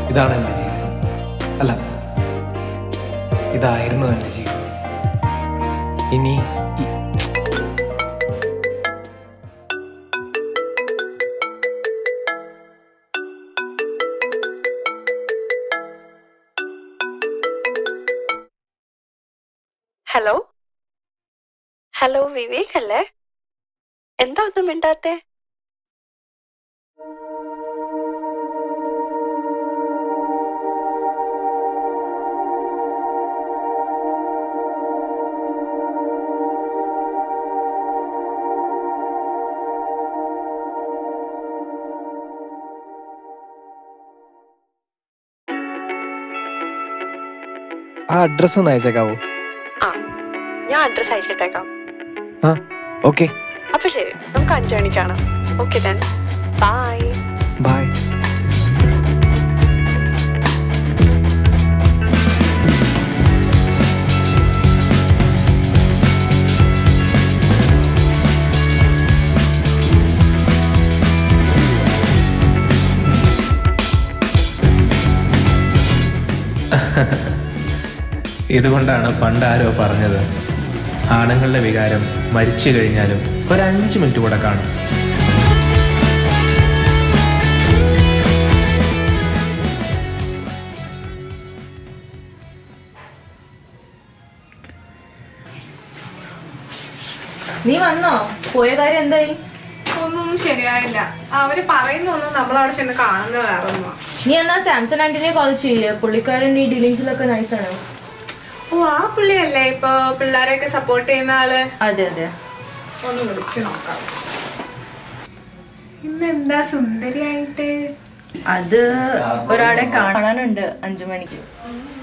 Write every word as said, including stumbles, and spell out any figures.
ഇതാണ് എൻ്റെ ജീവിതം. അല്ല, ഇതായിരുന്നു എൻ്റെ ജീവിതം. ഇനി ഹലോ ഹലോ വിവേക് അല്ലേ? എന്താ ഒന്നും മിണ്ടാത്തെ? ആ അഡ്രസ് ഒന്ന് അയച്ചേക്കാവോ? ആ, ഞാൻ അഡ്രസ് അയച്ചിട്ടേക്കാം. ആ ഓക്കെ. അപ്പൊ ശരി, നമുക്ക് അഞ്ചു മണിക്ക് കാണാം. Okay then, bye bye. ഇതുകൊണ്ടാണ് പണ്ടാരോ പറഞ്ഞത്, ആണുങ്ങളുടെ വികാരം മരിച്ചു കഴിഞ്ഞാലും ഒരഞ്ച് മിനിറ്റ് കൂടെ കാണും. നീ വന്നോ? പോയ കാര്യം എന്തായി? ഒന്നും ശരിയായില്ല. അവര് പറയുന്നൊന്നും നമ്മളവിടെ ചെന്ന് കാണുന്നത് വേറെ ഒന്നുമാ. നീ എന്നാ സാംസൺ ആന്റണിയെ കോൾ ചെയ്യേ, പുള്ളിക്കാരൻ ഈ ഡീലിങ്സിലൊക്കെ നൈസാണ്. ഓ, ആ പുള്ളിയല്ലേ ഇപ്പൊ പിള്ളേരെയൊക്കെ സപ്പോർട്ട് ചെയ്യുന്ന ആള്? അതെ അതെ. ഒന്ന് വിളിച്ചു നോക്കാം. ഇന്നെന്താ സുന്ദരിയായിട്ട്? അത് ഒരാളെ കാണാനുണ്ട് അഞ്ചു മണിക്ക്.